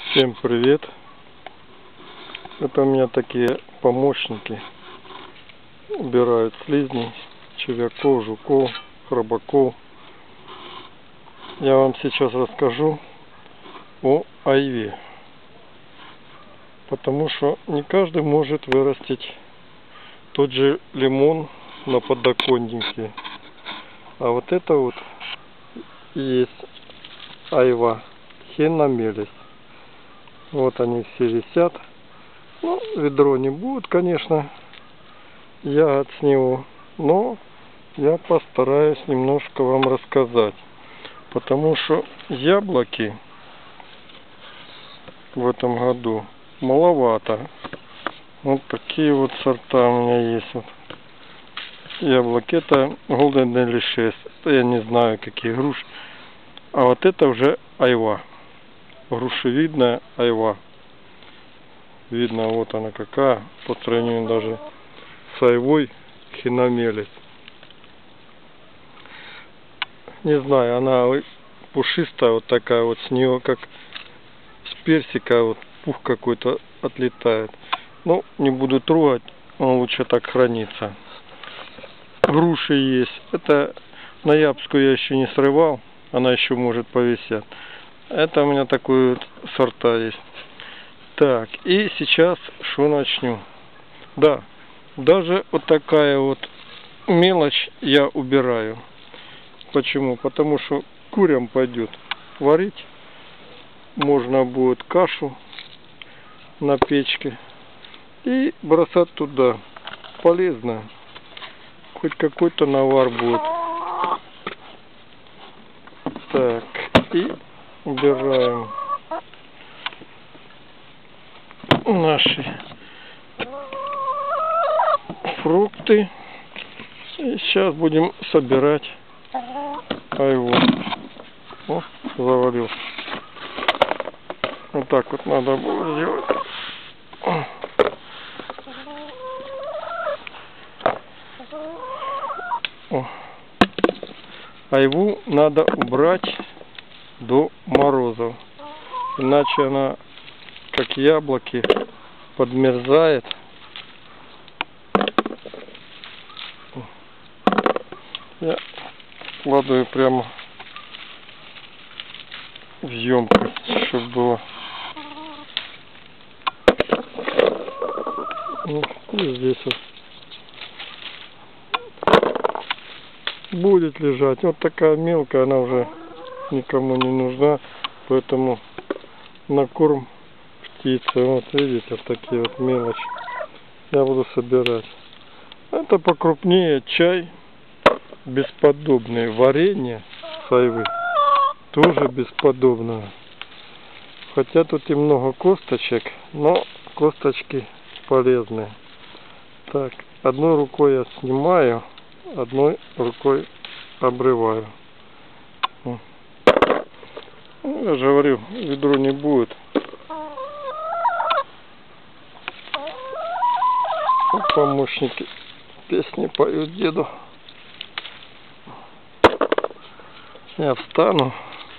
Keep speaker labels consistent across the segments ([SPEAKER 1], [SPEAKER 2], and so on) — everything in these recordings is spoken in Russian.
[SPEAKER 1] Всем привет! Это у меня такие помощники. Убирают слизней, червяков, жуков, хробаков. Я вам сейчас расскажу о айве. Потому что не каждый может вырастить тот же лимон на подоконнике. А вот это вот и есть айва хиномелис. Вот они все висят. Ну, ведро не будет, конечно, ягод с него, но я постараюсь немножко вам рассказать. Потому что яблоки в этом году маловато. Вот такие вот сорта у меня есть. Вот яблоки. Это Golden Delicious. Это я не знаю, какие груши. А вот это уже айва. Грушевидная айва. Видно, вот она какая, по сравнению даже с айвой хиномелис. Не знаю, она пушистая, вот такая вот, с нее как с персика вот пух какой-то отлетает. Ну, не буду трогать, он лучше так хранится. Груши есть. Это ноябрьскую я еще не срывал, она еще может повисеть. Это у меня такой вот сорта есть. Так, и сейчас что начну? Да, даже вот такая вот мелочь я убираю. Почему? Потому что курям пойдет варить. Можно будет кашу на печке и бросать туда. Полезно. Хоть какой-то навар будет. Так, и убираем наши фрукты. И сейчас будем собирать айву. О, завалился. Вот так вот надо было сделать. О. Айву надо убрать до морозов. Иначе она, как яблоки, подмерзает. Я складываю прямо в емкость, чтобы было. И здесь вот будет лежать. Вот такая мелкая, она уже никому не нужна, поэтому на корм птицы. Вот видите, вот такие вот мелочи я буду собирать. Это покрупнее чай бесподобный, варенье с айвы тоже бесподобное. Хотя тут и много косточек, но косточки полезные. Так, одной рукой я снимаю, одной рукой обрываю. Я же говорю, ведро не будет. Помощники песни поют деду. Я встану.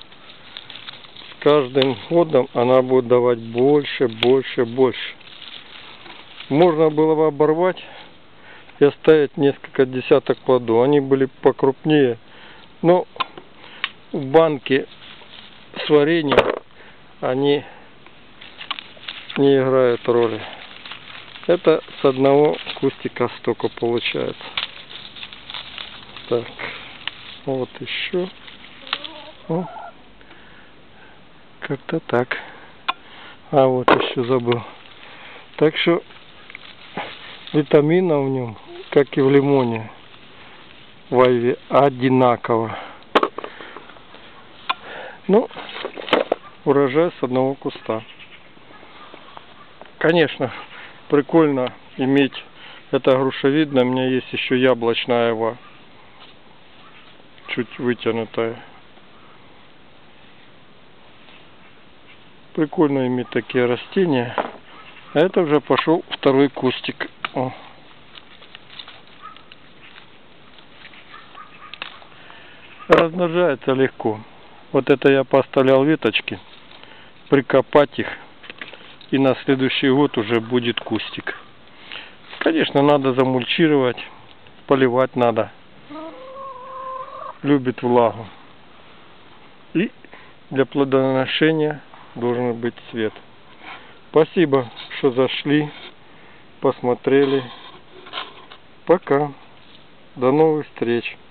[SPEAKER 1] С каждым годом она будет давать больше, больше, больше. Можно было бы оборвать и оставить несколько десяток плодов. Они были покрупнее. Но в банке с вареньем они не играют роли. Это с одного кустика столько получается. Так, вот еще. Как-то так. А вот еще забыл. Так что витамина в нем, как и в лимоне, в айве, одинаково. Ну, урожай с одного куста. Конечно, прикольно иметь это грушевидное. У меня есть еще яблочная айва, чуть вытянутая. Прикольно иметь такие растения. А это уже пошел второй кустик. О. Размножается легко. Вот это я поставлял веточки. прикопать их, и на следующий год уже будет кустик. Конечно, надо замульчировать, поливать надо. Любит влагу. И для плодоношения должен быть свет. Спасибо, что зашли, посмотрели. Пока. До новых встреч.